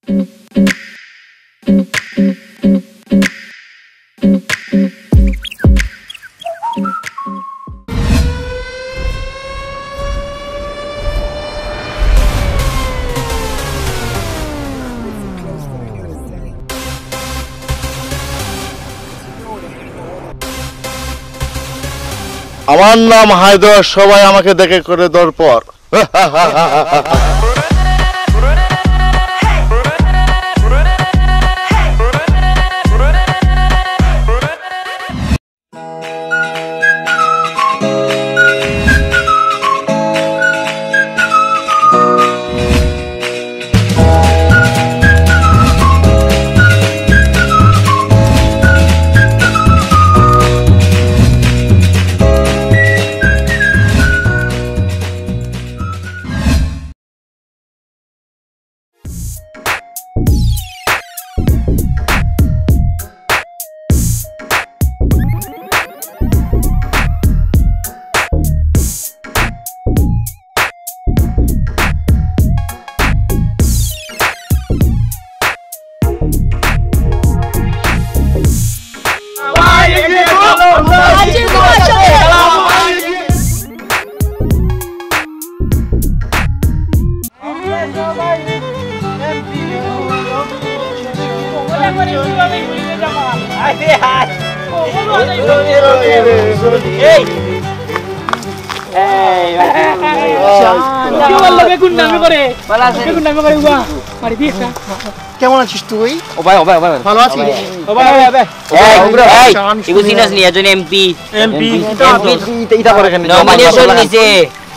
আমার নাম হায়দর, সবাই আমাকে দেখে করে দরপর। কেমন আছিস তুই? ও ভাই ভালো আছিস? সিরিয়াসলি একজন এমপি এটা করে কেন? नॉमिनेशन नीचे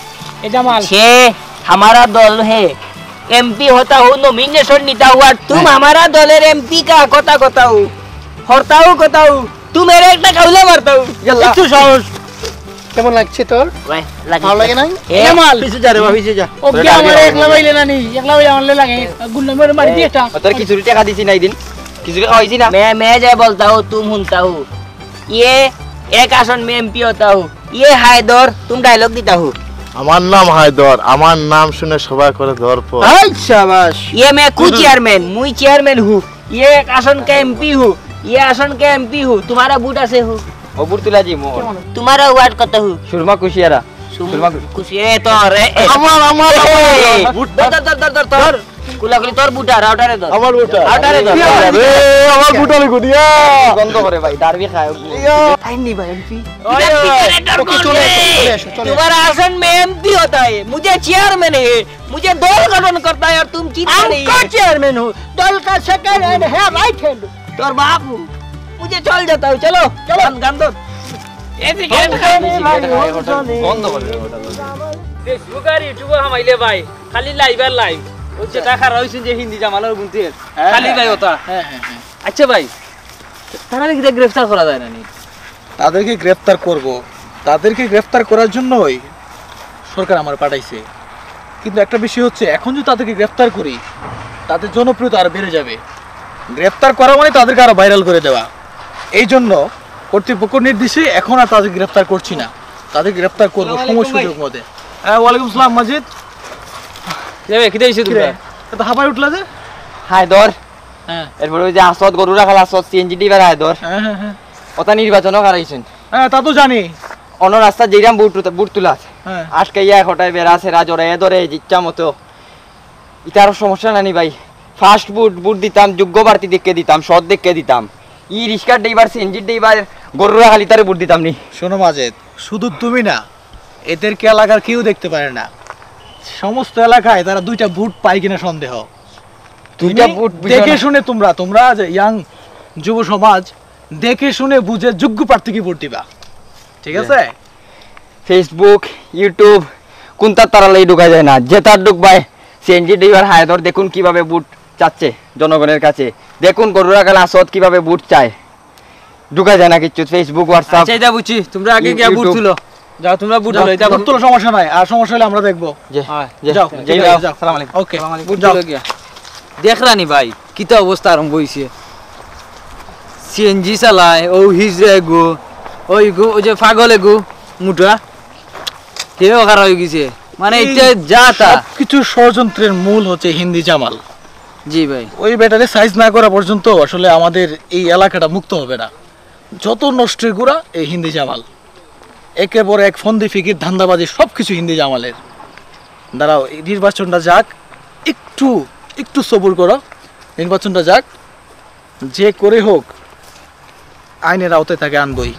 छे हमारा दल है एमपी होता हूँ नॉमिनेशन नीता हुआ तुम हमारा दलेर एमपी का कोता कोता हूँ होता हूँ तू मेरे एक ना काउला मारता हूँ একটু সাহস। কেমন লাগছে তোর? ভালো লাগে না? এমাল পিছে যা রে বাবা, পিছে যা। ওকে আমার একলা বাইলে না নি একলা বাই আমলে লাগে গুন্ডা মেরে মারি দি একটা তোর কিছু টাকা দিছি না দিন কিছু খাওয়াইছি না मैं जय बोलता हूँ तुम सुनता हूँ ये एक आसन में एमपी होता हूँ ये हायदर तुम डायलॉग देता हूँ আমার নাম হায়দর, আমার নাম শুনে সবাই করে দরপর। এই শাবাশ। ये मैं खुद चेयरमैन मुई चेयरमैन हूँ ये एक आसन का एमपी हूँ ये आसन का एमपी हूँ तुम्हारा बूटा से हूँ ও বুরতুলা জি মোর तुम्हारा वार्ड कत हूँ সুরমা কুশিয়ারা सुरमा कुछ ये तो रे আমার তোর কুলাকুলি তোর বুটা রাউটারে দর আমার বুটা রাউটারে দর আরে আমার বুটা লিখো দিয়া গন্ধ করে ভাই ডারবি খায় আইনি ভাই এমপি। चले तुम्हारा आसन में एमपी होता है मुझे चेयरमैन है मुझे दल गठन करता है और तुम चीता नहीं का चेयरमैन हूँ दल का सेकंड हैंड है राइट हैंड तोर बाप हूँ मुझे चल जाता हूँ चलो गान दो ऐसे গন্ধ করে ফেসবুক আর ইউটিউবে হামাইলে ভাই খালি লাইভ আর লাইভ ও যেটা খারাপ হইছে যে হিন্দি জামালার গুনতে খালি ভাই ওটা আচ্ছা ভাই তারা কি গ্রেফতার করা যায় না নি তাদেরকে গ্রেফতার করব, তাদেরকে গ্রেফতার করার জন্যই সরকার আমার পাঠাইছে। কিন্তু একটা বিষয় হচ্ছে এখন যদি তাদেরকে গ্রেফতার করি তাদের জনপ্রিয়তা আরো বেড়ে যাবে। গ্রেফতার করা মানে তাদেরকে আরো ভাইরাল করে দেওয়া। এই জন্য কর্তৃপক্ষ নির্দেশে এখন আর তাদের গ্রেফতার করছি না, তাদের গ্রেফতার করবো সময় সুযোগ মধ্যে। হ্যাঁ, ওয়ালাইকুম আসসালাম মাজিদ। যাবে কি দেইছো তোমরা তো হাবাই উঠলা যে? হায়দর হ্যাঁ এরপর ওই যে আসত গরু রাখাল আসত সিএনজি ডিবার হায়দর হ্যাঁ হ্যাঁ হ্যাঁ ওটা নির্বাচনও করাইছেন হ্যাঁ, তা তো জানি। অন্য রাস্তা যেরাম বুট তুলা হ্যাঁ আজকে ইয়া খটায় বেড়াছে রাজরে এদরে ইচ্ছা মতো ইটারও সমস্যা নানি ভাই। ফাস্ট বুট দিতাম, যোগ্য প্রার্থী দেখে দিতাম, সৎ দেখে দিতাম। ই রিক্সার ড্রাইভার সিএনজি ড্রাইভার গরু রাখালি তারে বুট দিতাম নি। শোনো মাজেদ, শুধু তুমি না, এদেরকে এলাকার কেউ দেখতে পারে না। সমস্ত এলাকায় তারা দুইটা বুট পায় কিনা সন্দেহ। দুইটা বুট দেখে শুনে তোমরা যে ইয়াং যুব সমাজ দেখে শুনে বুঝে যোগ্য প্রার্থীকে ভোট দিবা, ঠিক আছে? ফেসবুক ইউটিউব কোনটা তারালেই ঢুকা যায় না, জেতার ঢুকবাই সিএনজি ড্রাইভার হায়দর দেখুন কিভাবে বুট চাচ্ছে জনগণের কাছে, দেখুন গরু রাখাল আসত কিভাবে বুট চায়, ঢুকা যায় না কিছু। ফেসবুক হোয়াটসঅ্যাপ আচ্ছা এটা বুঝছি তোমরা আগে গিয়া বুট তুলো, যাও তোমরা বুট তুলো, এটা বুট তোলো, সমস্যা নাই। আর সমস্যা হলে আমরা দেখবো। যাও যাও, সালাম আলাইকুম। ওকে, বুট তুলো গিয়া দেখরানি ভাই কিতা অবস্থা আরম্ভ হইছে। সিএনজি চালায় ও হিজরে গো ওই গো ওই যে পাগলে গো মুটা কেউ খারাপ হয়ে গেছে। মানে এটা যা তা কিছু ষড়যন্ত্রের মূল হচ্ছে হিন্দি জামাল। জি ভাই ওই ব্যাটারি সাইজ না করা পর্যন্ত আসলে আমাদের এই এলাকাটা মুক্ত হবে না। যত নষ্টের গুড়া এই হিন্দি জামাল, একের পর এক ফন্দি ফিকির ধান্দাবাজি সব কিছু হিন্দি জামালের। দাঁড়াও, এই নির্বাচনটা যাক, একটু একটু সবুর করো, নির্বাচনটা যাক, যে করে হোক আইনের আওতায় তাকে আনবই।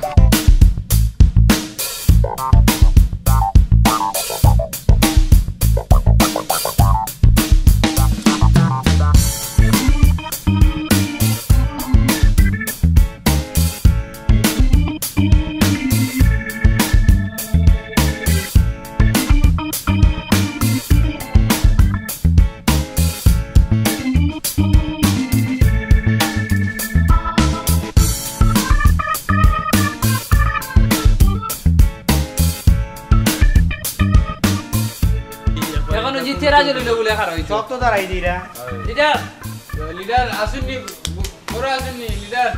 এখনো জিতে রাজি রইল বলে খারাপ হইছে সব তো দাঁড়াই দিরা লিডার লিডার আসুননি বড় আসুননি লিডার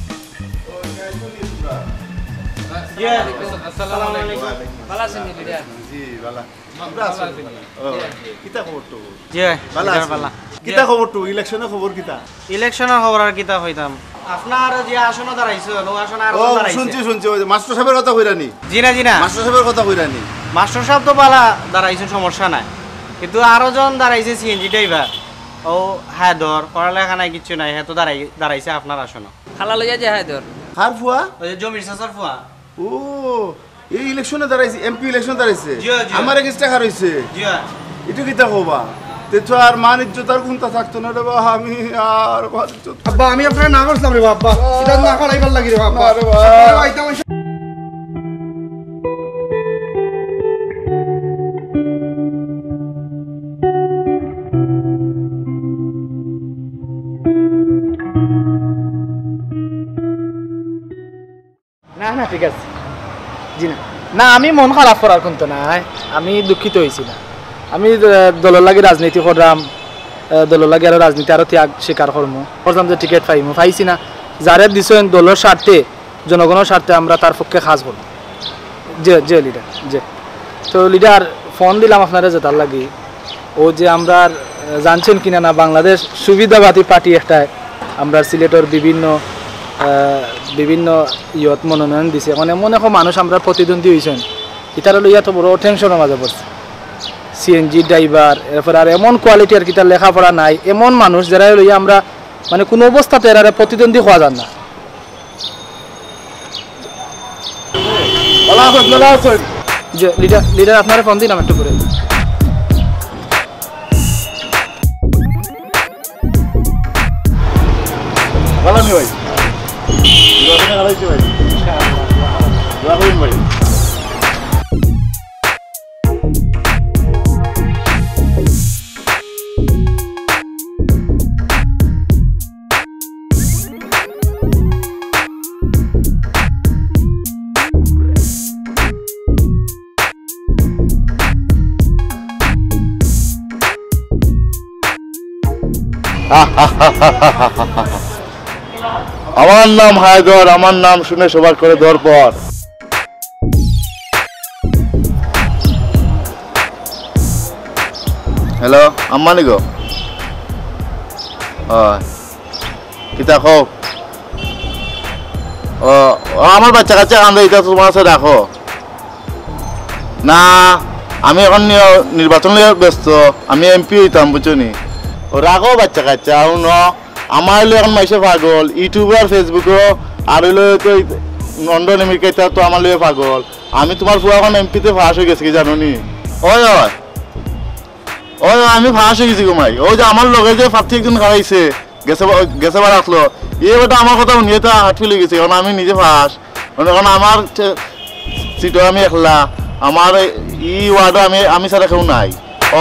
আসসালামু আলাইকুম ভালো আছেন লিডার জি বালা আমরা আছি কিতা খবর তো জি বালা বালা কিতা খবর তো ইলেকশনের খবর কিতা ইলেকশনের খবর আর কিতা হইতাম আপনার যে আসন দাঁড়াইছে ও আসন আর ও দাঁড়াইছে শুনছি ওই মাস্টার সাহেবের কথা কইরানি জি না মাস্টার সাহেবের কথা কইরানি মাস্টার সাহেব তো বালা দাঁড়াইছে সমস্যা নাই কিন্তু আরো জন দাঁড়াইছে সিএনজি ড্রাইভার ও হ্যাঁ ধর পড়ালেখা নাই কিছু নাই হ্যাঁ তো দাঁড়াইছে আপনার আসন খালা লইয়া যে হায় ধর কার ফুয়া ওই যে জমির চাচার ফুয়া ও এই ইলেকশনে দাঁড়াইছে এমপি ইলেকশন দাঁড়াইছে জি, জি। আমার এগেইনস্ট টাকা রইছে জি এটা কিতা হবা তে তো আর মান ইজ্জত আর কোনটা থাকতো না রে বাবা আমি আর মান ইজ্জত আব্বা আমি আপনার না করছিলাম রে বাবা এটা না করাইবার লাগি রে বাবা আরে বাবা। আপনারা আইতাম এসে- না না ঠিক আছে, জি না না, আমি মন খারাপ করার কিন্তু নাই, আমি দুঃখিত হয়েছি না। আমি দলের লাগে রাজনীতি করলাম, দলের লাগে আরো রাজনীতি আরো ত্যাগ স্বীকার করবো, করলাম যে টিকিট পাইমু পাইছি না, যারে দিছেন দলের স্বার্থে জনগণের স্বার্থে আমরা তার পক্ষে কাজ করব। যে যে লিডার যে তো লিডার ফোন দিলাম আপনারা যে তার লাগি ও যে আমরা জানছেন কিনা না বাংলাদেশ সুবিধাবাদী পার্টি একটা আমরা সিলেটের বিভিন্ন বিভিন্ন ইয়ত মনোনয়ন দিছে, মানে মনে হয় মানুষ আমরা প্রতিদ্বন্দ্বী হয়েছেন, ইতারা লইয়া তো বড় টেনশনের মাঝে পড়ছে। সিএনজি ড্রাইভার, এরপর আর এমন কোয়ালিটি আর কি তার লেখাপড়া নাই, এমন মানুষ যারা লইয়া আমরা মানে কোনো অবস্থাতে এরা প্রতিদ্বন্দ্বী হওয়া যান না। যে লিডার লিডার আপনারা ফোন দিন আমার একটু করে। ভালো নি ভাই নির্বাচনে হারাইছে ভাই দোয়া করুন ভাই আমার নাম হায়দর, আমার নাম শুনে সবার করে দেওয়ার পর হ্যালো আম্মানি গো কিতা কও ও আমার বাচ্চা কাচ্চা কান্দে এটা তোমার সাথে রাখো না, আমি এখন নির্বাচন লিয়ে ব্যস্ত, আমি এমপি হইতাম বুঝছো নি। ও রাখো বাচ্চা কাচ্চা আমার হইলো এখন মাইসে পাগল, ইউটিউবার ফেসবুকও আর হইলো তো লন্ডন আমেরিকা তো আমার লিয়ে পাগল। আমি তোমার পুরো এখন এমপিতে ফাঁস হয়ে গেছি কি জানো নি? ওই ওই ওই আমি ফাঁস হয়ে গেছি ঘুমাই, ওই যে আমার লগে যে ফাঁকি একজন খাওয়াইছে গেছে বার আসলো, এবারটা আমার কথা শুনিয়ে তো হাট ফেলে গেছে, কারণ আমি নিজে ফাঁস, এখন আমার সিটও আমি একলা, আমার ই ওয়ার্ডও আমি ছাড়া কেউ নাই। ও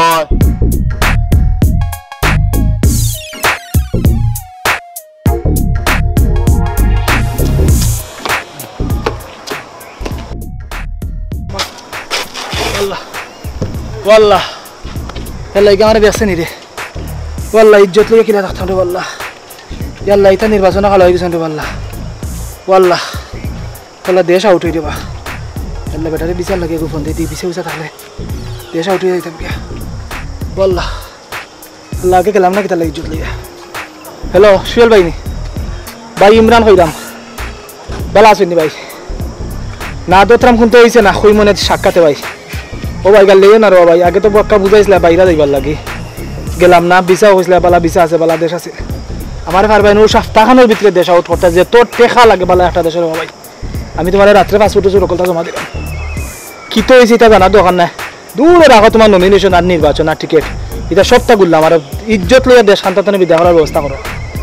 ওয়াল্লাহ এল্লাই আমার বেসে নি রে, ওয়াল্লাহ ইজ্জত লইয়া কিনা থাকতাম রে, ওয়াল্লাহ ইয়াল্লাহ ইতা নির্বাচন ভালো হয়ে গেছেন রে, ওয়াল্লাহ ওয়াল্লাহ ওয়াল্লাহ দেশ আউট হয়ে দেবা, এল্লা বেটারে বিচার লাগে গোপন দিয়ে পিছিয়ে উঠা থাকলে দেশ আউট হয়ে যাইতাম কে, ওয়াল্লাহ লাগে গেলাম না কিতা লাগি জুটলি হ্যালো সুয়েল ভাই নি ভাই ইমরান কইরাম ভালো আছেন ভাই না দোতরাম কিন্তু হইছে না কই মনে সাক্ষাতে ভাই ও ভাই গাল লেগে না রে ভাই আগে তো বক্কা বুঝাইছিলা বাইরা যাইবার লাগি গেলাম না ভিসা হইছিলা বালা ভিসা আছে বালা দেশ আছে আমার পারবাই নো সপ্তাহখানের ভিতরে দেশ আউট করতে যে তোর টেকা লাগে বালা একটা দেশের ভাই আমি তোমার রাত্রে পাসপোর্ট রকলটা জমা দিলাম কি তো হয়েছে এটা জানা দোকান না দূরে রাখো তোমার নমিনেশন আর নির্বাচন আর টিকিট এটা সবটা গুললাম আর ইজ্জত লইয়া দেশ শান্তাতনে বিদ্যা করার ব্যবস্থা করো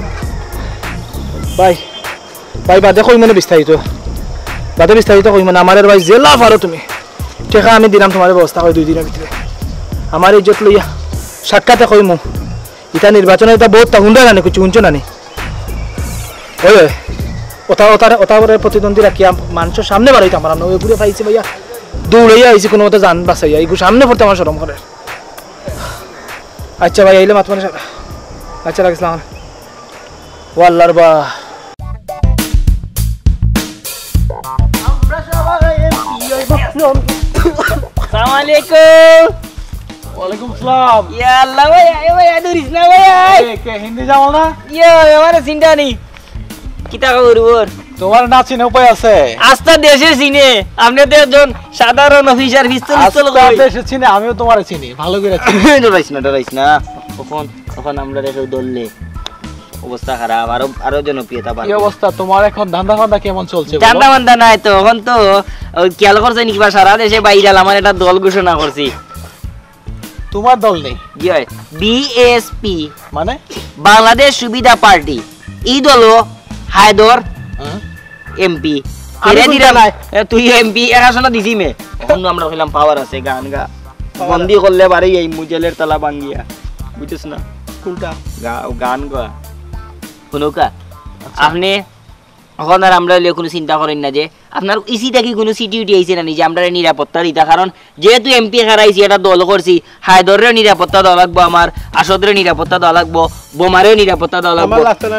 ভাই ভাই বাদে কই মানে বিস্তারিত কই মানে আমার ভাই জেলা পারো তুমি টেকা আমি দিলাম তোমার ব্যবস্থা করে 2 দিনের ভিতরে আমার ইজ্জত লইয়া সাক্ষাতে কই মু এটা নির্বাচনে এটা বহুত হুন্ডা না কিছু শুনছো না নি ওই ওটা প্রতিদ্বন্দ্বী রাখিয়া মানুষের সামনে বাড়াইতে আমার ওই ঘুরে পাইছে ভাইয়া দৌড়াইয়া আইছি কোনো মতো জান বাঁচাইয়া এই সামনে পড়তে আমার শরম করে আচ্ছা ভাই আইলে মাতমানে আচ্ছা রাখিসলাম ওয়াল্লার বা আসসালামু আলাইকুম ওয়ালাইকুম আসসালাম ইয়া আল্লাহ ভাই আয় ভাই আদুরিস না ভাই কে হিন্দি যাও না ইয়া আমার চিন্তা নেই কিতা করবর তোমার না চিনে উপায় আছে আস্থা দেশে চিনে আপনি তো একজন সাধারণ অফিসার পিস্তল কই দেশে চিনে আমিও তোমারে চিনি ভালো করে চিনি ডরাইস না তখন আমরা রেখে দললে অবস্থা খারাপ আরো জনপ্রিয়তা বাড়বে কি অবস্থা তোমার এখন ধান্দা ফান্দা কেমন চলছে ধান্দা বান্দা নাই তো এখন তো খেয়াল করছে নাকি বা সারা দেশে বাইরাল আমার একটা দল ঘোষণা করছি তোমার দল নেই কি হয় বিএসপি মানে বাংলাদেশ সুবিধা পার্টি এই দলও হায়দর এমপি এরে দিরা নাই তুই এমপি একাশনা দিছি মে এখন আমরা কইলাম পাওয়ার আছে গান গা বন্দি করলে পারে এই মুজেলের তালা ভাঙিয়া বুঝছিস না কোনটা গান গা কোনকা আপনি এখন আর আমরা কোনো চিন্তা করেন না যে আপনার ইসিটা কি কোনো সিটিউটি আইছে না যে আমরা নিরাপত্তা দিতা কারণ যেহেতু এমপি হারাইছি এটা দল করছি হায়দরের নিরাপত্তা দেওয়া লাগবো আমার আসাদের নিরাপত্তা দেওয়া লাগবো বোমারেও নিরাপত্তা দেওয়া লাগবো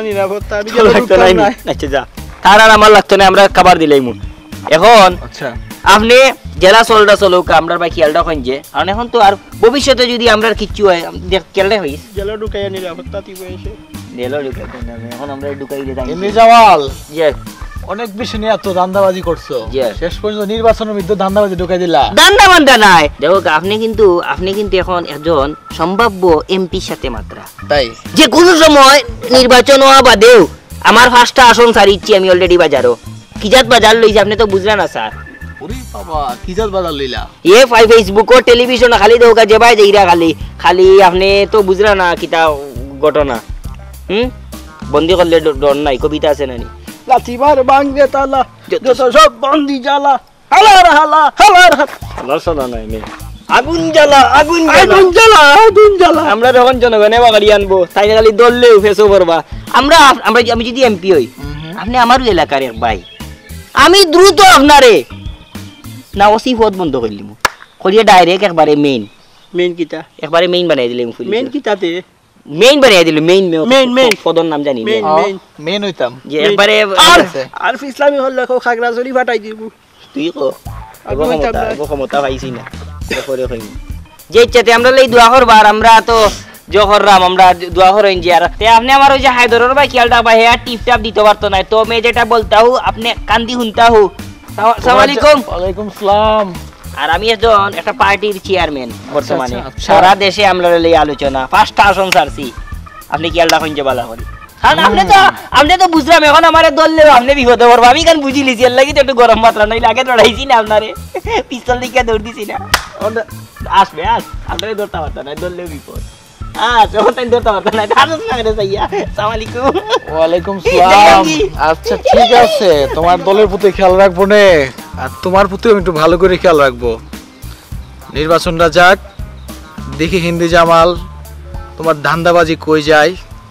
আচ্ছা যা তার আর আমার লাগতো না আমরা খাবার দিলাই মু এখন আচ্ছা আপনি জেলা চলটা চলুক আমরা ভাই খেয়ালটা করেন যে কারণ এখন তো আর ভবিষ্যতে যদি আমরা কিচ্ছু হয় খেয়ালটা হইস জেলা ঢুকাইয়া নিরাপত্তা দিব এসে জেলা ঢুকাইতে না এখন আমরা ঢুকাই দিই এমনি জামাল যে অনেক বেশি নিয়ে এত ধান্দাবাজি করছো Yes. শেষ পর্যন্ত নির্বাচনের মধ্যে ধান্দাবাজি ঢুকাই দিলা দান্দা বান্দা নাই দেখো আপনি কিন্তু এখন একজন সম্ভাব্য এমপির সাথে মাত্রা তাই যে কোনো সময় নির্বাচন হওয়া বাদেও আমার 5টা আসন ছাড়িচ্ছি আমি অলরেডি বাজারও কিজাত বাজার লইছি আপনি তো বুঝলেন না স্যার ওরে বাবা কি জাত বাজার লইলা এ ফেসবুক ও টেলিভিশন খালি দেওকা যে ভাই যাইরা খালি আপনি তো বুঝলেন না কিতা ঘটনা বন্দি করলে ডর নাই কবিতা আছে নানি লাচিবার বাংবে তালা যত সব বন্দি জ্বালা হালার হালা হালার হালার শোনা নাই মে আগুন জ্বালা আগুন জ্বালা আমরা যখন জনগণে বাগাড়ি আনবো তাই খালি দললেও ফেসো করবা আমি যদি এমপি হই আপনি আমারও এলাকার এক ভাই আমি দ্রুত আপনারে না ওসি পদ বন্ধ করলিম করিয়ে ডাইরেক্ট একবারে মেইন কিতা একবারে মেইন বানাই দিলাম মেইন কিতাতে মেইন বানাই দিল মেইন পদর নাম জানি মেন হইতাম যে একবারে আর ইসলামী হল লেখো খাগড়াছড়ি ফাটাই দিব তুই কো ক্ষমতা পাইছি না করে কইম যে ইচ্ছাতে আমরা লই দোয়া করবা আর আমরা তো জহররাম আমরা দোয়া করেন যে আর তে আপনি আমার ওই যে হায়দরের ভাই খেয়ালটা ভাই হ্যাঁ টিপ টাপ দিতে পারতো না তো मैं যেটা বলতা হু আপনি কান্দি শুনতা হু আসসালামু আলাইকুম ওয়ালাইকুম সালাম আর আমি একজন একটা পার্টির চেয়ারম্যান বর্তমানে আচ্ছা। সারা দেশে আমরা লই আলোচনা 5টা আসন ছাড়ছি আপনি খেয়ালটা কোন যে বালা করি কারণ আপনি তো বুঝলাম এখন আমার দললেও আপনি বিপদে পড়বো আমি কারণ বুঝি লিছি এর লাগি তো একটু গরম মাত্রা নইলে আগে দৌড়াইছি না আপনারে পিস্তল দিকে দৌড় দিছি না আসবে আপনারে দৌড়তে পারতো না দললেও বিপদ ওয়ালাইকুম সালাম আচ্ছা ঠিক আছে তোমার দলের প্রতি খেয়াল রাখবো নে আর তোমার প্রতিও একটু ভালো করে খেয়াল রাখবো নির্বাচনটা যাক দেখি হিন্দি জামাল তোমার ধান্দাবাজি কই যায়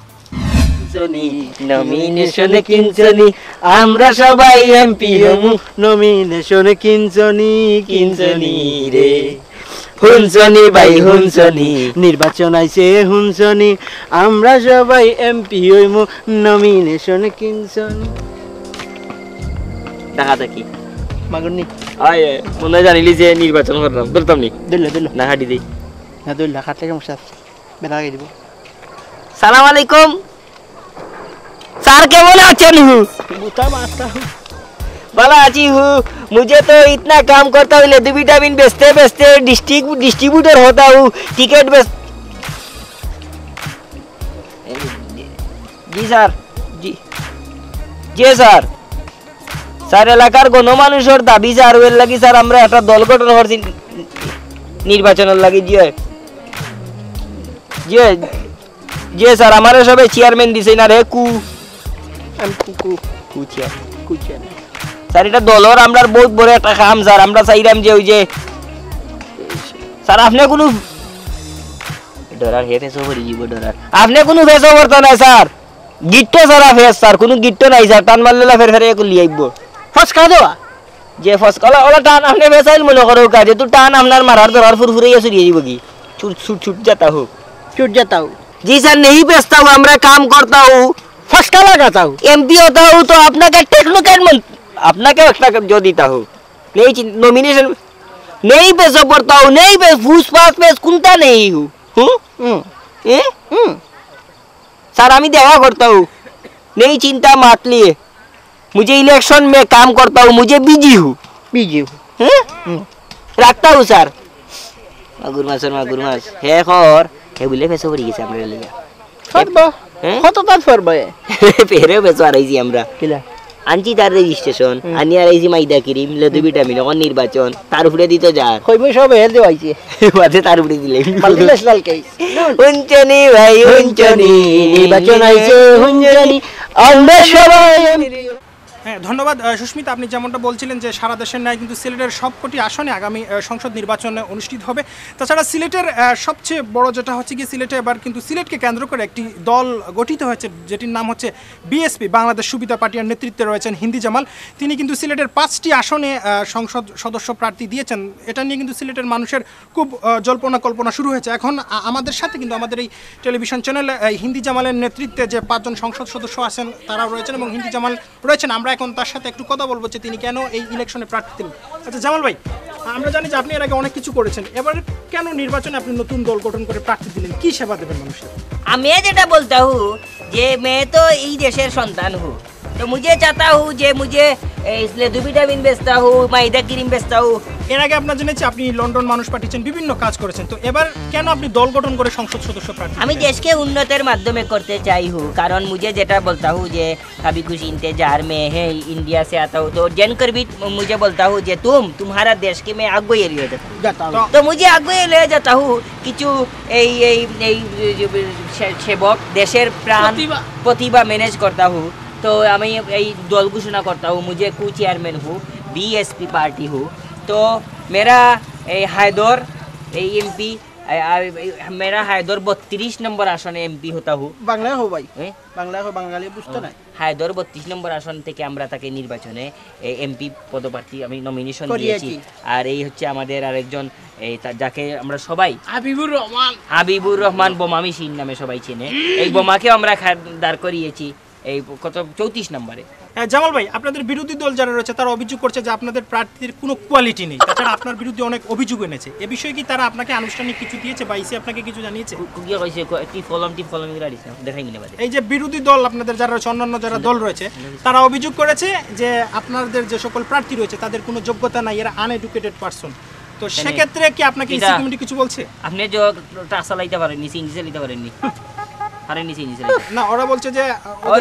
নমিনেশনে কিনছনি আমরা সবাই এমপি হমু নমিনেশনে কিনছনি রে হুনছনি ভাই হুনছনি নির্বাচন আইছে হুনছনি আমরা সবাই এমপি হইমু নমিনেশনে কিনছনি দেখা দেখি মাগুনি আয় মনে জানিলি যে নির্বাচন করলাম বলতাম নি দিল না হাঁটি দিই না দিল খাটলে সমস্যা বেলা দিব सलाम अलैकुम सर केमन आছেন हूँ बूता मारता हूँ भला अच्छी हूँ मुझे तो इतना काम करता हूँ लेदू विटामिन बेचते बेचते डिस्ट्रीब्यूटर होता हूँ टिकट बेच जी सर जी जी স্যার স্যার এলাকার গণমানুষের দাবি স্যার ওর লাগি স্যার আমরা একটা দল গঠন করছি নির্বাচনের লাগি জি জি জি স্যার আমারে সবে চেয়ারম্যান দিছে না রে আমি কু চেয়ার স্যার এটা দলর আমরা বহুত বড় একটা কাম স্যার আমরা চাইলাম যে ওই যে স্যার আপনি কোনো ডরার হে ফেসো করি জীব ডরার আপনি কোনো ফেসো করতে না স্যার গিট্টো সারা ফেস স্যার কোনো গিট্টো নাই স্যার টান মারলে ফের ফের একু লিয়ে আইবো फसका दो যে ফসকলা ওলা টান আপনি ফেসাইল মনে করো কাজে তো টান আপনার মারার ধরার ফুরফুরে এসে দিয়ে দিব কি छूट जाता हो छूट जाता हूँ जी सर नहीं बेचता हूँ हमरा काम करता हूँ फसका लगाता हूँ एमपी होता हूँ तो अपना क्या टेक्नोक्रेट अपना क्या एक्स्ट्रा जो देता हूँ नहीं नॉमिनेशन नहीं पैसा पड़ता हूँ नहीं फूस फास पे कुंता नहीं हूँ सर আমি দেখা करता हूँ नहीं चिंता मत लिए मुझे इलेक्शन में काम करता हूँ मुझे बिजी हूँ रखता हूँ सर मागुर मास हे खर हे बोले पैसा पड़ी गए हमरा लिया फरबा কত তার ফরবা পেরে পেছো আরাইছি আমরা কিলা আনছি তার রেজিস্ট্রেশন আনি আরাইছি মাইদা ক্রিম লেদু ভিটামিন অন নির্বাচন তার উপরে দিতে যার কইবো সব হেল দেওয়াইছে বাদে তার উপরে দিলে মাল্টিনেশনাল কেস হুঞ্চনি ভাই হুঞ্চনি নির্বাচন আইছে হুঞ্চনি আমরা সবাই হ্যাঁ ধন্যবাদ সুস্মিতা, আপনি যেমনটা বলছিলেন যে সারা দেশের ন্যায় কিন্তু সিলেটের সবকটি আসনে আগামী সংসদ নির্বাচন অনুষ্ঠিত হবে। তাছাড়া সিলেটের সবচেয়ে বড় যেটা হচ্ছে কি সিলেটে এবার কিন্তু সিলেটকে কেন্দ্র করে একটি দল গঠিত হয়েছে যেটির নাম হচ্ছে বিএসপি, বাংলাদেশ সুবিধা পার্টির নেতৃত্বে রয়েছেন হিন্দি জামাল। তিনি কিন্তু সিলেটের 5টি আসনে সংসদ সদস্য প্রার্থী দিয়েছেন। এটা নিয়ে কিন্তু সিলেটের মানুষের খুব জল্পনা কল্পনা শুরু হয়েছে। এখন আমাদের সাথে কিন্তু আমাদের এই টেলিভিশন চ্যানেলে হিন্দি জামালের নেতৃত্বে যে 5 জন সংসদ সদস্য আছেন তারাও রয়েছেন এবং হিন্দি জামাল রয়েছেন। আমরা এখন তার সাথে একটু কথা বলবো যে তিনি কেন এই ইলেকশনে প্রার্থী দিলেন। আচ্ছা জামাল ভাই, আমরা জানি যে আপনি এর আগে অনেক কিছু করেছেন, এবারে কেন নির্বাচনে আপনি নতুন দল গঠন করে প্রার্থী দিলেন? কি সেবা দেবেন মানুষের? আমি যেটা বলতা हूँ যে मैं तो এই দেশের সন্তান हूँ, तो मुझे चाहता हूँ যে मुझे इसलिए विटामिन बेचता हूँ, मैदा क्रीम बेचता हूँ। এর আগে আপনার জেনেছি আপনি লন্ডন মানুষ পাঠিয়েছেন, বিভিন্ন কাজ করেছেন, তো এবার কেন আপনি দল গঠন করে সংসদ সদস্য প্রার্থী? আমি দেশকে উন্নতির মাধ্যমে করতে চাই हूँ, कारण मुझे যেটা বলতা हूँ যে कभी कुछ इंतजार में है, इंडिया से आता हूँ तो जानकर भी मुझे बोलता हूँ যে तुम्हारा देश के मैं आगे ले जाता हूँ, तो मुझे आगे ले जाता हूँ কিছু এই এই এই সেবক দেশের প্রাণ প্রতিভা ম্যানেজ করता हूँ। तो আমি এই দল ঘোষণা करता हूँ, मुझे को चेयरमैन हूँ, बीएसपी पार्टी हूँ। तो मेरा हैदर एमपी मेरा हैदर 32 नंबर आसन एमपी होता हूँ। বাংলা হো ভাই, বাংলা হো, বাঙালি বুঝতে নাই। हैदर 32 নম্বর আসন থেকে আমরা তাকে নির্বাচনে এমপি পদপ্রার্থী আমি নমিনেশন দিয়েছি। আর এই হচ্ছে আমাদের আরেকজন যাকে আমরা সবাই হাবিবুর রহমান বোমা মেশিন নামে সবাই চেনে, এই বোমাকে আমরা দাঁড় করিয়েছি এই কত 34 নম্বরে। জামাল ভাই, আপনাদের বিরোধী দল যারা রয়েছে তারা অভিযোগ করছে যে আপনাদের প্রার্থীর কোনো কোয়ালিটি নেই, তাছাড়া আপনার বিরুদ্ধে অনেক অভিযোগ এনেছে। এ বিষয়ে কি তারা আপনাকে আনুষ্ঠানিক কিছু দিয়েছে বা ইসি আপনাকে কিছু জানিয়েছে? কি কইছে টি ফলম গাড়ি দেখাই মিলে বাজে। এই যে বিরোধী দল আপনাদের যারা রয়েছে, অন্যান্য যারা দল রয়েছে, তারা অভিযোগ করেছে যে আপনাদের যে সকল প্রার্থী রয়েছে তাদের কোনো যোগ্যতা নাই, এরা আনএডুকেটেড পারসন। তো সেক্ষেত্রে কি আপনাকে ইসি কমিটি কিছু বলছে? আপনি যে টাকা চালাইতে পারেন নি, সিএনজি চালাইতে পারেন নি, আরে নি সিএনজি না, ওরা বলছে যে ওই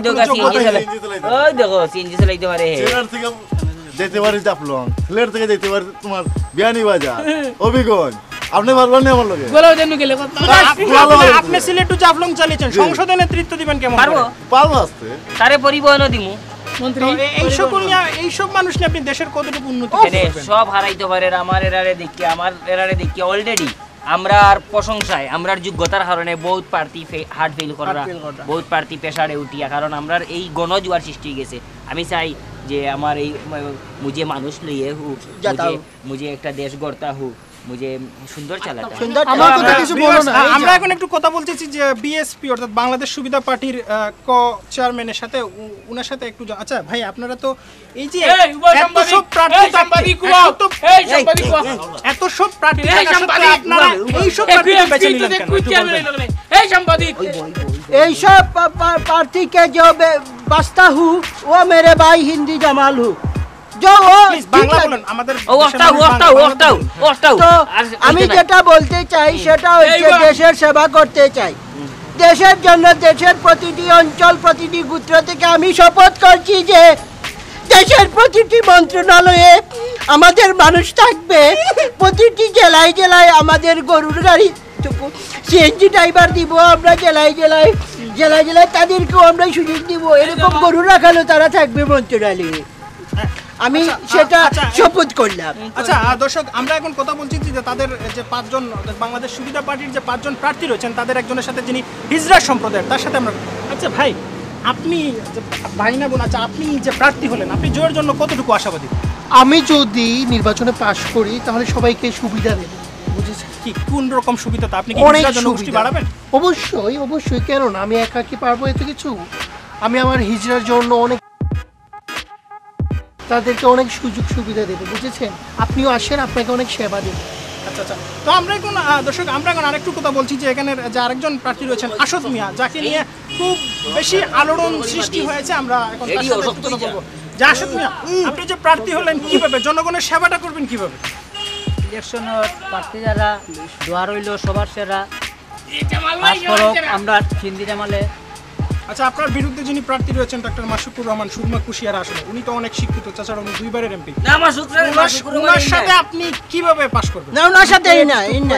দেখো সিএনজি চালাইতে পারে, সিলেট থেকে যেতে পারি জাফলং, সিলেট থেকে যেতে পারি তোমার বিয়ানীবাজার, অভিগঞ্জ। আপনি পারবেন না আমার লগে? গোলাও দেন গেলে কত আপনি সিলেট টু জাফলং চালিয়েছেন, সংসদে নেতৃত্ব দিবেন কেমন? পারবো আসতে সারে পরিবহনও দিমু। মন্ত্রী এইসব মানুষ নিয়ে আপনি দেশের কতটুকু উন্নতি করবেন? সব হারাইতে পারে আমার এরারে দেখি অলরেডি আমরা আর প্রশংসায় আমরার যোগ্যতার কারণে বহুত প্রার্থী হার্ট ফেল করা, বহুত প্রার্থী পেশারে উঠিয়া, কারণ আমরা এই গণজোয়ার সৃষ্টি গেছে। আমি চাই যে আমার এই মুঝে মানুষ লইয়ে হু, মুঝে একটা দেশ গড়তা হু, मुझे सुंदर चलाता है সুন্দর আমার কথা কিছু বলো না আমরা এখন একটু কথা বলতেছি যে বিএসপি অর্থাৎ বাংলাদেশ সুবিধা পার্টির কো চেয়ারম্যানের সাথে উনার সাথে একটু আচ্ছা ভাই আপনারা তো এই যে এত সব প্রার্থী এত সব প্রার্থী আপনারা এই সব প্রার্থী বেছে নিলেন কেন এই সাংবাদিক এইসব पार्टी के जो बसता हूँ वो मेरे भाई हिंदी जमाल हूँ जो वो বাংলা বলেন আমাদের তো আমি যেটা বলতে চাই সেটা হচ্ছে দেশের সেবা করতে চাই দেশের জন্য দেশের প্রতিটি অঞ্চল প্রতিটি গোত্র থেকে আমি শপথ করছি যে দেশের প্রতিটি মন্ত্রণালয়ে আমাদের মানুষ থাকবে প্রতিটি জেলায় জেলায় আমাদের গরুর গাড়ি সিএনজি ড্রাইভার দিব আমরা জেলায় জেলায় জেলায় জেলায় তাদেরকেও আমরা সুযোগ দিব এরকম গরু রাখালো তারা থাকবে মন্ত্রণালয়ে আমি সেটা শপথ করলাম আচ্ছা দর্শক আমরা এখন কথা বলছি যে তাদের যে পাঁচজন বাংলাদেশ সুবিধা পার্টির যে পাঁচজন প্রার্থী রয়েছেন তাদের একজনের সাথে যিনি হিজড়া সম্প্রদায়ের তার সাথে আমরা আচ্ছা ভাই আপনি ভাই না বোন আচ্ছা আপনি যে প্রার্থী হলেন আপনি জয়ের জন্য কতটুকু আশাবাদী আমি যদি নির্বাচনে পাশ করি তাহলে সবাইকে সুবিধা দেব বুঝেছেন কি কোন রকম সুবিধা আপনি কি হিজড়ার জন্য গোষ্ঠী বাড়াবেন অবশ্যই অবশ্যই কেন না আমি একা কি পারবো এত কিছু আমি আমার হিজড়ার জন্য অনেক তাদেরকে অনেক সুযোগ সুবিধা দেব বুঝেছেন আপনিও আসেন আপনাকে অনেক সেবা দেব আচ্ছা আচ্ছা তো আমরা এখন দর্শক আমরা এখন আরেকটু কথা বলছি যে এখানে যে আরেকজন প্রার্থী রয়েছেন আশদ মিয়া যাকে নিয়ে খুব বেশি আলোড়ন সৃষ্টি হয়েছে আমরা এখন তার সাথে একটু কথা বলবো যে আশদ মিয়া আপনি যে প্রার্থী হলেন কিভাবে জনগণের সেবাটা করবেন কিভাবে ইলেকশনের প্রার্থী যারা দোয়া রইল সবার সেরা আমরা হিন্দি জামালে আচ্ছা আপনার বিরুদ্ধে যিনি প্রার্থী রয়েছেন ডক্টর মাসুকুর রহমান সুরমা কুশিয়ারা আসলে উনি তো অনেক শিক্ষিত তাছাড়া উনি দুইবারের এমপি ওনার সাথে আপনি কিভাবে পাস করবেন না ওনার সাথে না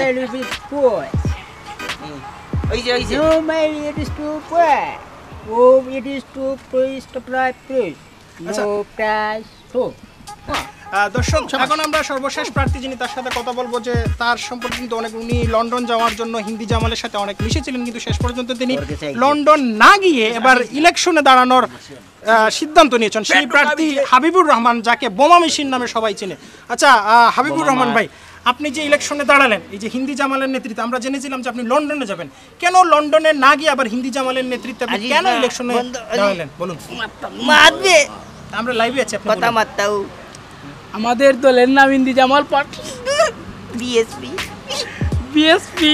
দর্শক এখন আমরা সর্বশেষ প্রার্থী যিনি তার সাথে কথা বলবো যে তার সম্পর্কে কিন্তু অনেক উনি লন্ডন যাওয়ার জন্য হিন্দি জামালের সাথে অনেক মিশেছিলেন কিন্তু শেষ পর্যন্ত তিনি লন্ডন না গিয়ে এবার ইলেকশনে দাঁড়ানোর সিদ্ধান্ত নিয়েছেন সেই প্রার্থী হাবিবুর রহমান যাকে বোমা মেশিন নামে সবাই চেনে আচ্ছা হাবিবুর রহমান ভাই আপনি যে ইলেকশনে দাঁড়ালেন এই যে হিন্দি জামালের নেতৃত্বে আমরা জেনেছিলাম যে আপনি লন্ডনে যাবেন কেন লন্ডনে না গিয়ে আবার হিন্দি জামালের নেতৃত্বে আপনি কেন ইলেকশনে দাঁড়ালেন বলুন আমরা লাইভে আছি আপনি কথা মারতাও আমাদের দলের নাম হিন্দি জামাল পার্টি বিএসপি বিএসপি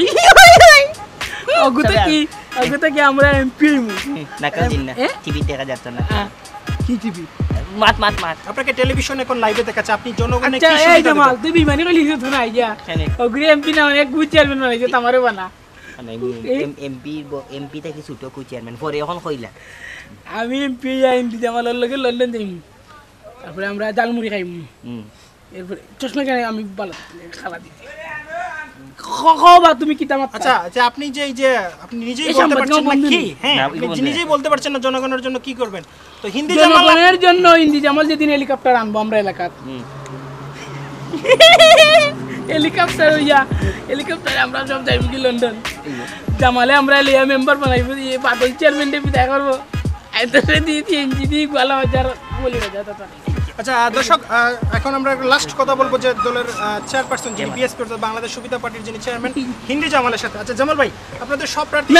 অগুতে কি আমরা এমপি না কাজিন না টিভি দেখা যাচ্ছে না কি টিভি মাত আপনাকে টেলিভিশনে কোন লাইভে দেখাচ্ছে আপনি জনগণের কি সুবিধা এই জামাল তুই বিমানে কইলি তো না আইয়া অগুরি এমপি না অনেক গুড চেয়ারম্যান বানাইছে আমারে বানা এমপি থেকে ছোট কো চেয়ারম্যান পরে এখন কইলা আমি এমপি হিন্দি জামালের লগে লন্ডন যাইম তারপরে আমরা জালমুড়ি খাইম এরপরে চশমা কেন আমি ভালো খাওয়া দিতে খাওয়া তুমি কি তামাত আচ্ছা আচ্ছা আপনি যে আপনি নিজেই বলতে পারছেন না কি হ্যাঁ আপনি নিজেই বলতে পারছেন না জনগণের জন্য কি করবেন তো হিন্দি জামালের জন্য হিন্দি জামাল যেদিন হেলিকপ্টার আনবো আমরা এলাকাত হেলিকপ্টারে আমরা সব যাইব কি লন্ডন জামালে আমরা লিয়া মেম্বার বানাইব এই বাদল চেয়ারম্যান ডে বিদায় করবো আচ্ছা দর্শক এখন আমরা লাস্ট কথা বলবো যে দলের চেয়ারপারসন যিনি বিএসপি অর্থাৎ বাংলাদেশ সুবিধা পার্টির যিনি চেয়ারম্যান হিন্দি জামালের সাথে আচ্ছা জামাল ভাই আপনাদের সব প্রার্থী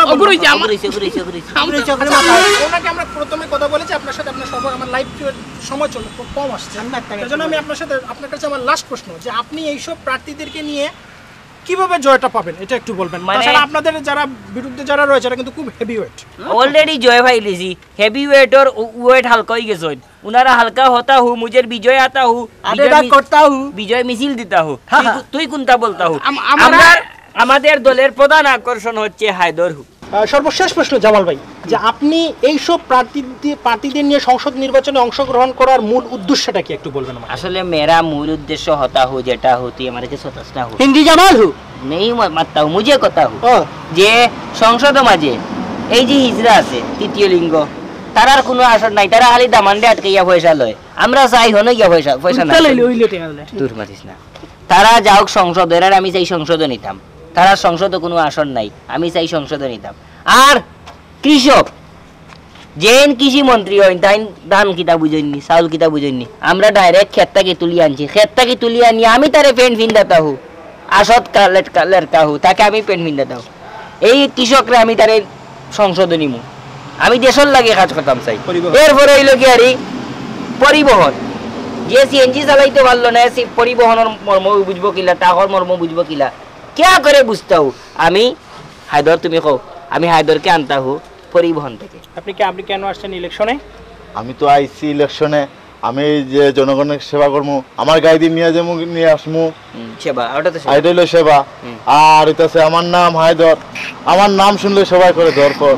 ওনাকে আমরা প্রথমে কথা বলেছি আপনার সাথে আপনার সব আমার লাইভ সময় চলে কম আসছে সেজন্য আমি আপনার কাছে আমার লাস্ট প্রশ্ন যে আপনি এইসব প্রার্থীদেরকে নিয়ে কিভাবে জয়টা পাবেন এটা একটু বলবেন তাছাড়া আপনাদের যারা বিরুদ্ধে যারা রয়েছে এটা কিন্তু খুব হেভি ওয়েট অলরেডি জয় ভাই লিজি হেভি ওয়েট और ওয়েট হালকা হই গেছে উনারা হালকা होता हूं मुझे विजय आता हूं আদেদা করতা हूं विजय মিছিল দিতা हूं তুই কোনটা বলতা हूं আমাদের দলের প্রধান আকর্ষণ হচ্ছে হায়দর হু সর্বশেষ প্রশ্ন জামাল ভাই যে আপনি এই সব প্রার্থীদের নিয়ে সংসদ নির্বাচনে অংশগ্রহণ করার মূল উদ্দেশ্যটা কি একটু বলবেন আমাকে আসলে मेरा मूल उद्देश्य होता हूं যেটা होती हमारे के सदस्य हो हिंदी जमाल हूं नहीं मानता हूं मुझे কথা हूं যে সংসদ মাঝে এই যে হিজরা আছে তৃতীয় লিঙ্গ তারার কোনো আসর নাই তারা খালি দামান্ডে আটকাইয়া পয়সা লয় আমরা চাই হন গিয়া পয়সা না দূর মারিস না তারা যাওক সংসদের আর আমি চাই সংসদও নিতাম তারা সংসদে কোনো আসন নাই আমি চাই সংসদে নিতাম আর কৃষক জেন কৃষি মন্ত্রী হইন তাই ধান কিতা বুঝইনি চাউল কিতা বুঝইনি আমরা ডাইরেক্ট ক্ষেত থেকে তুলি আনছি ক্ষেত থেকে তুলি আনি আমি তারে পেন ফিন্দাতা হু আসত লেরকা হু তাকে আমি পেন মিন্দা দাও এই কৃষকরা আমি তারে সংশোধন নিমু আমি দেশের লাগে কাজ করতাম চাই এরপরে হইলো কি আরে পরিবহন যে সিএনজি চালাইতে পারলো না সে পরিবহনের মর্ম বুঝবো কিলা টাকার মর্ম বুঝবো কিলা क्या করে বুঝতে হু আমি হায়দর তুমি কও আমি হায়দরকে আনতা হু পরিবহন থেকে আপনি কেন আসছেন ইলেকশনে? আমি তো আইসি ইলেকশনে আমি যে জনগণের সেবা করবো আমার গাড়ি দিয়ে নিয়ে আসবো সেবা ওটা তো এটা হইলো সেবা আর এটা আমার নাম হায়দর আমার নাম শুনলে সবাই করে দরপর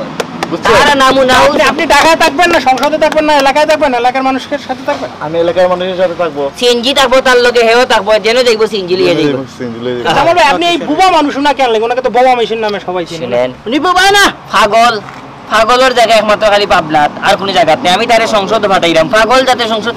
আপনি ঢাকায় থাকবেন না সংসদে থাকবেন না এলাকায় থাকবেন এলাকার মানুষের সাথে থাকবেন? আমি এলাকার মানুষের সাথে থাকবো সিএনজি থাকবো তার লগে হেও থাকবো যেন দেখবো সিএনজি লিয়ে যাইবো আপনি এই বুবা মানুষ না কেন লাগে ওনাকে তো বোমা মেশিন নামে সবাই চিনেন উনি বোবা না পাগলের জায়গা একমাত্র খালি পাবনাত আর কোনো জায়গা নেই আমি তারে সংসদ পাঠাইলাম পাগল যাতে সংসদ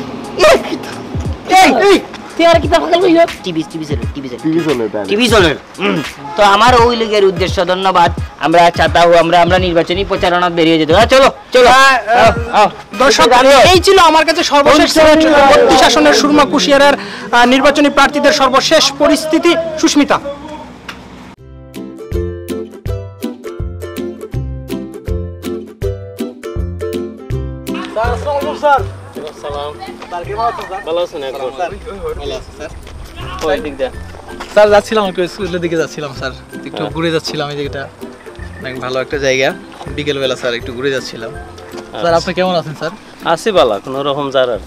তো আমার ওই লোকের উদ্দেশ্য ধন্যবাদ আমরা চাতাও আমরা নির্বাচনী প্রচারণা বেরিয়ে যেতে চলো চলো দর্শক এই ছিল আমার কাছে সর্বশেষ শাসনের সুরমা কুশিয়ারার নির্বাচনী প্রার্থীদের সর্বশেষ পরিস্থিতি। সুস্মিতা। স্যার যাচ্ছিলাম একটু স্কুলের দিকে যাচ্ছিলাম স্যার একটু ঘুরে যাচ্ছিলাম এই জায়গাটা অনেক ভালো একটা জায়গা বিকেলবেলা স্যার একটু ঘুরে যাচ্ছিলাম। স্যার আপনি কেমন আছেন স্যার? আছি বালা কোনো রকম যার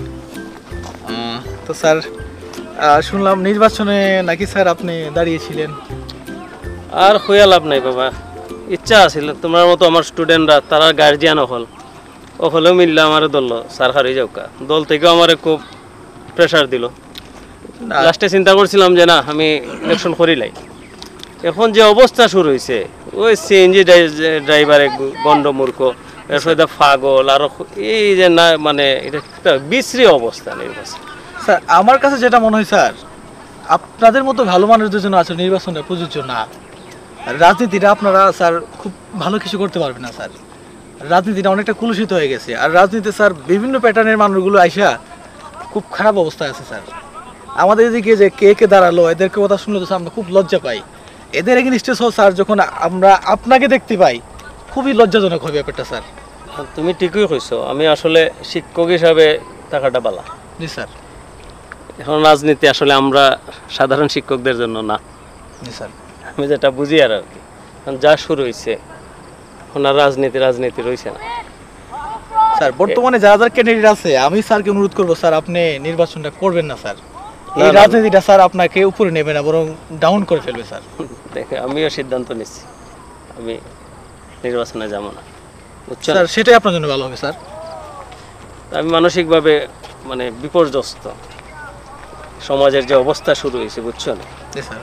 তো স্যার শুনলাম নির্বাচনে নাকি স্যার আপনি দাঁড়িয়েছিলেন? আর হইয়া লাভ নাই বাবা ইচ্ছা আছিল তোমার মতো আমার স্টুডেন্টরা তারা গার্জিয়ান হল ওখানেও মিললে আমার দল স্যার হারিয়ে যাওকা দল থেকেও আমার খুব প্রেশার দিল লাস্টে চিন্তা করছিলাম যে না আমি ইলেকশন করিলাই এখন যে অবস্থা শুরু হয়েছে ওই সিএনজি ড্রাইভার এক গন্ডমূর্খ এরপরে পাগল আর এই যে না মানে এটা বিশ্রী অবস্থা নির্বাচন। স্যার আমার কাছে যেটা মনে হয় স্যার আপনাদের মতো ভালো মানুষদের জন্য আসলে নির্বাচনটা প্রযোজ্য না। রাজনীতিটা আপনারা স্যার খুব ভালো কিছু করতে পারবেন না স্যার রাজনীতিটা অনেকটা কলুষিত হয়ে গেছে আর রাজনীতি স্যার বিভিন্ন প্যাটার্নের মানুষগুলো আইসা খুব খারাপ অবস্থায় আছে স্যার আমাদের এদিকে যে কে দাঁড়ালো এদেরকে কথা শুনলে তো আমরা খুব লজ্জা পাই এদের এগেইনস্টে স্যার যখন আমরা আপনাকে দেখতে পাই খুবই লজ্জাজনক হবে ব্যাপারটা স্যার। তুমি ঠিকই কইছো আমি আসলে শিক্ষক হিসাবে টাকাটা বালা জি স্যার এখন রাজনীতি আসলে আমরা সাধারণ শিক্ষকদের জন্য না জি স্যার আমি যেটা বুঝি আর কি যা শুরু হয়েছে এখন আর রাজনীতি রয়েছে না স্যার বর্তমানে যারা ক্যান্ডিডেট আছে আমি স্যারকে অনুরোধ করবো স্যার আপনি নির্বাচনটা করবেন না স্যার এই রাজনীতিটা স্যার আপনাকে উপরে নেবে না বরং ডাউন করে ফেলবে স্যার। দেখে আমিও সিদ্ধান্ত নিচ্ছি আমি নির্বাচনে যাব না স্যার সেটাই আপনার জন্য ভালো হবে স্যার। আমি মানসিকভাবে মানে বিপর্যস্ত সমাজের যে অবস্থা শুরু হয়েছে বুঝছো না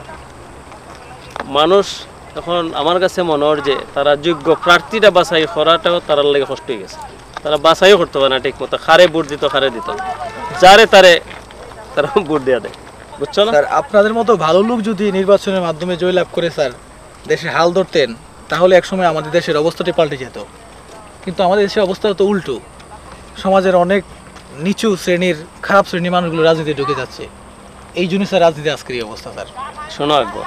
মানুষ এখন আমার কাছে মনে হয় যে তারা যোগ্য প্রার্থীটা বাছাই করাটাও তার লাগে কষ্ট হয়ে গেছে তারা বাছাইও করতে পারে না ঠিক মতো খারে ভোট দিত খারে দিত যারে তারা ভোট দেওয়া দেয় বুঝছো না। স্যার আপনাদের মতো ভালো লোক যদি নির্বাচনের মাধ্যমে জয়লাভ করে স্যার দেশে হাল ধরতেন তাহলে একসময় আমাদের দেশের অবস্থাটি পাল্টে যেত কিন্তু আমাদের দেশের অবস্থা তো উল্টো সমাজের অনেক নিচু শ্রেণীর খারাপ শ্রেণীর মানুষগুলো রাজনীতি ঢুকে যাচ্ছে এই জন্য স্যার রাজনীতি আজকের এই অবস্থা স্যার। শোনো একবার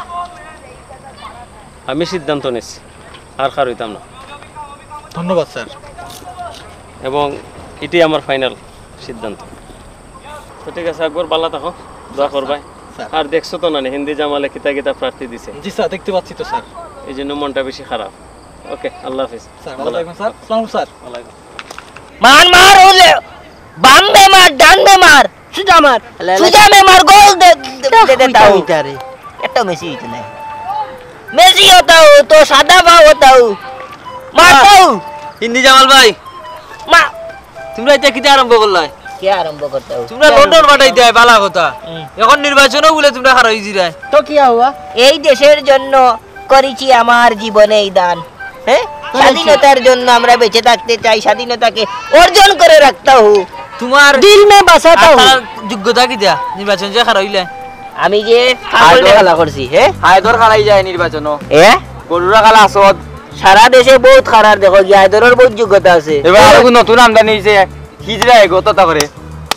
আমি সিদ্ধান্ত নিচ্ছি আর কার হইতাম না। ধন্যবাদ স্যার এবং এটাই আমার ফাইনাল সিদ্ধান্ত। তো ঠিক আছে একবার ভালো থাকো দোয়া করবাই আর দেখছো তো না হিন্দি জামালে কিতা প্রার্থী দিছে? জি স্যার দেখতে পাচ্ছি তো স্যার এই জন্য মনটা বেশি খারাপ। ওকে আল্লাহ হাফেজ স্যার ভালো থাকবেন স্যার আসসালামু স্যার ওয়ালাইকুম মার ওলে বাম দে মার ডান দে মার সুজা মে মার গোল দে দাও ইতারে এটা মেসি হইতো না মেসি होता हो तो सादा भाव होता हो मारता हो হিন্দি জামাল ভাই মা তোমরা এটা কি আরম্ভ করলে? কি আরম্ভ করতে हो তোমরা লন্ডন পাঠাই দেয় বালা কথা এখন নির্বাচনও বলে তোমরা হারাই জিরায় তো কি हुआ এই দেশের জন্য করেছি আমার জীবনে এই দান হ্যাঁ স্বাধীনতার জন্য আমরা বেঁচে থাকতে চাই স্বাধীনতাকে অর্জন করে রাখতা হো তোমার দিল মে বাসাতা হো যোগ্যতা কি দেয়া নির্বাচন যে হারাইলে আমি যে হায়দর খেলা করছি হ্যাঁ হায়দর খালাই যায় নির্বাচন গরুরা খালা আসত সারা দেশে বহুত খারাপ দেখো কি হায়দরের বহুত যোগ্যতা আছে এবার আরো নতুন আমদানি হইছে হিজরা এগোতা করে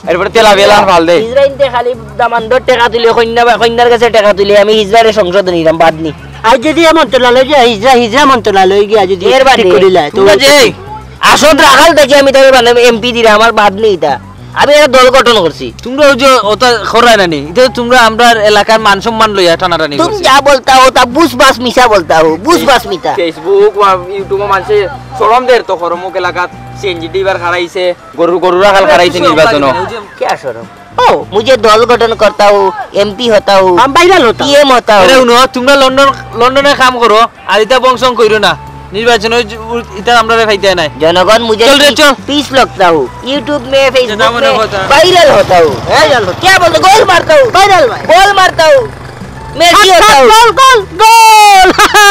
এরপরে তেলা বেলার ভাল দে হিজরা ইনতে খালি দামান্দর টাকা তুলে কন্যার কাছে টাকা তুলে আমি হিজরারে সংসদে নিলাম বাদ নি আজ যদি মন্ত্রণালয় যে হিজরা মন্ত্রণালয় গিয়া যদি এর বাদে তোমরা যে আসন রাখাল দেখি আমি তবে মানে এমপি দিলে আমার বাদ নেই তা আমি একটা দল গঠন করছি তোমরা ওই যে ওটা খরায় নানি এটা তোমরা আমরা এলাকার মান সম্মান লইয়া টানাটানি तुम क्या बोलता हो ता बुस बास मिसा बोलता हो बुस बास मिता ফেসবুক ইউটিউবে মানুষে শরম দের তো খরমুক এলাকাত সিএনজি ডিবার খারাইছে গরু রাখাল খারাইছে নির্বাচন क्या शर्म ओ मुझे दल गठन करता हूँ एमपी होता हूँ हम वायरल होता पीएम होता हूँ তোমরা লন্ডনে কাম করো আর এটা বংশন কইরো না নির্বাচনে এটা আমরা ফাইতে নাই जनगण मुझे चल रे, चल। पीस लगता हूँ यूट्यूब में फेसबुक जना मना में होता है। वायरल होता हूँ क्या बोलते गोल मारता हूँ वायरल गोल मारता हूँ मेसी होता हूँ गोल गोल गोल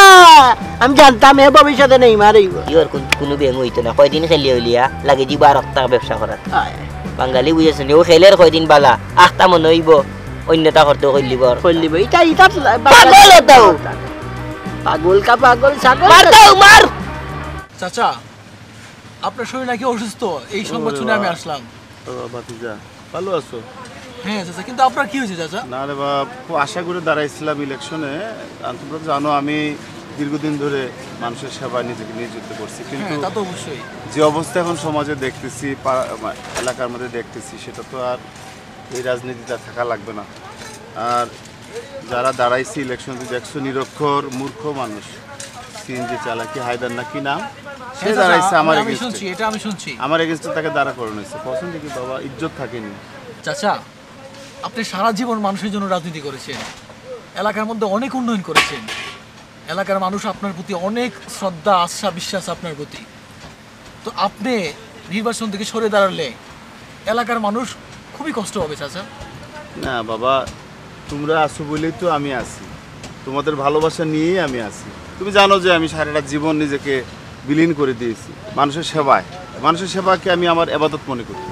हम जानता मैं भविष्य नहीं मारे ইওর কোনো বেং হইতো না কয়দিন খেলি হইলিয়া লাগে জি 12 টাকা ব্যবসা করার বাঙালি বুঝেছেন ও খেলের কয়দিন বালা আখতা মনে হইব অন্যতা করতে কইলিব खोलिब इटा পাগল হতা হো पागल का पागल सागल মারতা হো মার চাচা আপনার শরীর নাকি অসুস্থ এই সংবাদ শুনে আমি আসলাম ভাতিজা ভালো আছো? হ্যাঁ চাচা কিন্তু আপনার কি হয়েছে চাচা না রে বাপ, খুব আশা করে দাঁড়াইছিলাম ইলেকশনে। আর তোমরা তো জানো আমি দীর্ঘদিন ধরে মানুষের সেবায় নিজেকে নিয়োজিত করছি, কিন্তু হ্যাঁ তা তো অবশ্যই যে অবস্থা এখন সমাজে দেখতেছি, এলাকার মধ্যে দেখতেছি, সেটা তো আর এই রাজনীতিতে থাকা লাগবে না। আর যারা দাঁড়াইছে ইলেকশন দেখছো, নিরক্ষর মূর্খ মানুষ, সিএনজি চালাকি হায়দার না কি নাম, সে দাঁড়াইছে আমার আমি শুনছি, এটা আমি শুনছি। আমার এগেনস্টে তাকে দাঁড়া করানো হয়েছে। পছন্দ কি বাবা, ইজ্জত থাকেনি। চাচা আপনি সারা জীবন মানুষের জন্য রাজনীতি করেছেন, এলাকার মধ্যে অনেক উন্নয়ন করেছেন, এলাকার মানুষ আপনার প্রতি অনেক শ্রদ্ধা আস্থা বিশ্বাস আপনার প্রতি। তো আপনি নির্বাচন থেকে সরে দাঁড়ালে এলাকার মানুষ খুবই কষ্ট হবে চাচা। না বাবা, তোমরা আসো বলেই তো আমি আছি, তোমাদের ভালোবাসা নিয়েই আমি আছি। তুমি জানো যে আমি সারাটা জীবন নিজেকে বিলীন করে দিয়েছি মানুষের সেবায়। মানুষের সেবাকে আমি আমার ইবাদত মনে করি,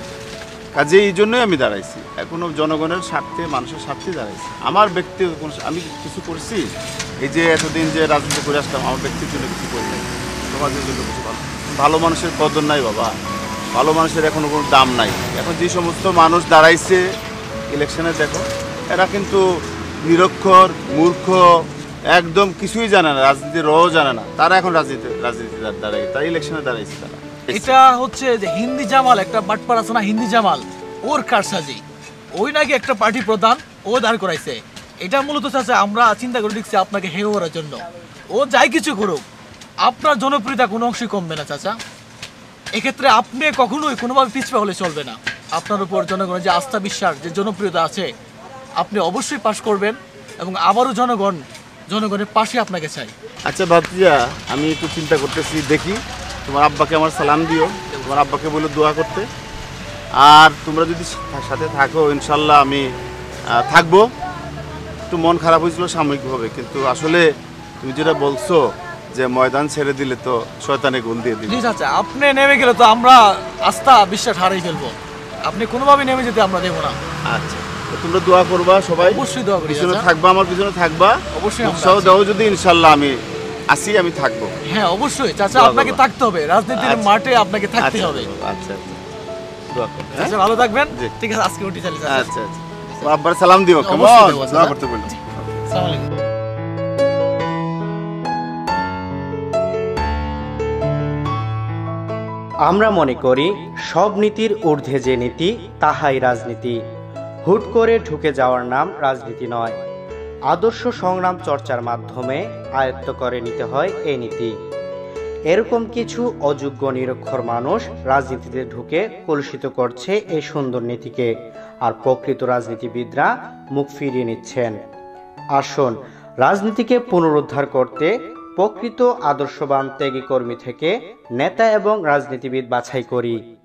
কাজে এই জন্যই আমি দাঁড়াইছি। এখনো জনগণের স্বার্থে, মানুষের স্বার্থে দাঁড়াইছি। আমার ব্যক্তিগত আমি কিছু করছি, এই যে এতদিন যে রাজনীতি করে আসলাম, আমার ব্যক্তির জন্য কিছু করি নাই, সমাজের জন্য কিছু ভালো মানুষের কদর নাই বাবা, ভালো মানুষের এখনো কোনো দাম নাই। এখন যে সমস্ত মানুষ দাঁড়াইছে ইলেকশনে দেখো, এরা কিন্তু নিরক্ষর মূর্খ, একদম কিছুই জানে না, রাজনীতির রও জানে না, তারা এখন রাজনীতি দাঁড়াই, তারা ইলেকশনে দাঁড়াইছে। তারা এটা হচ্ছে যে হিন্দি জামাল, একটা বাটপার আছে না হিন্দি জামাল, ওর কারসাজি, ওই নাকি একটা পার্টি প্রধান, ও দাঁড় করাইছে। এটা মূলত চাচা আমরা চিন্তা করে দেখছি আপনাকে হেয় করার জন্য। ও যাই কিছু করুক, আপনার জনপ্রিয়তা কোনো অংশই কমবে না চাচা। এক্ষেত্রে আপনি কখনোই কোনোভাবে পিছপা হলে চলবে না। আপনার উপর জনগণের যে আস্থা বিশ্বাস, যে জনপ্রিয়তা আছে, আপনি অবশ্যই পাস করবেন এবং আবারও জনগণের পাশে আপনাকে চাই। আচ্ছা ভাতিজা, আমি একটু চিন্তা করতেছি, দেখি। তোমার আব্বাকে আমার সালাম দিও, তোমার আব্বাকে বলে দোয়া করতে। আর তোমরা যদি সাথে থাকো ইনশাল্লাহ আমি থাকবো। একটু মন খারাপ হয়েছিল সাময়িকভাবে, কিন্তু আসলে তুমি যেটা বলছো যে ময়দান ছেড়ে দিলে তো শয়তানে গোল দিয়ে দিবে। আচ্ছা আপনি নেমে গেলে তো আমরা আস্থা বিশ্বাস হারিয়ে ফেলবো, আপনি কোনোভাবে নেমে যেতে আমরা দেবো না। আচ্ছা, তোমরা দোয়া করবা সবাই, অবশ্যই দোয়া করি, পিছনে থাকবা, আমার পিছনে থাকবা, অবশ্যই উৎসাহ দাও যদি, ইনশাল্লাহ আমি আসি, আমি থাকবো। হ্যাঁ অবশ্যই চাচা, আপনাকে থাকতে হবে রাজনীতির মাঠে, আপনাকে থাকতে হবে। আচ্ছা আচ্ছা, দোয়া করো। আচ্ছা ভালো থাকবেন, ঠিক আছে আজকে উঠি চলে। আচ্ছা আচ্ছা, আব্বার সালাম দিও, কেমন দোয়া করতে বলো। আসসালামু আলাইকুম। আমরা মনে করি সব নীতির ঊর্ধ্বে যে নীতি তাহাই রাজনীতি। হুট করে ঢুকে যাওয়ার নাম রাজনীতি নয়, আদর্শ সংগ্রাম চর্চার মাধ্যমে আয়ত্ত করে নিতে হয় এই নীতি। এরকম কিছু অযোগ্য নিরক্ষর মানুষ রাজনীতিতে ঢুকে কলুষিত করছে এই সুন্দর নীতিকে, আর প্রকৃত রাজনীতিবিদরা মুখ ফিরিয়ে নিচ্ছেন। আসুন রাজনীতিকে পুনরুদ্ধার করতে প্রকৃত আদর্শবান ত্যাগী কর্মী থেকে নেতা এবং রাজনীতিবিদ বাছাই করি।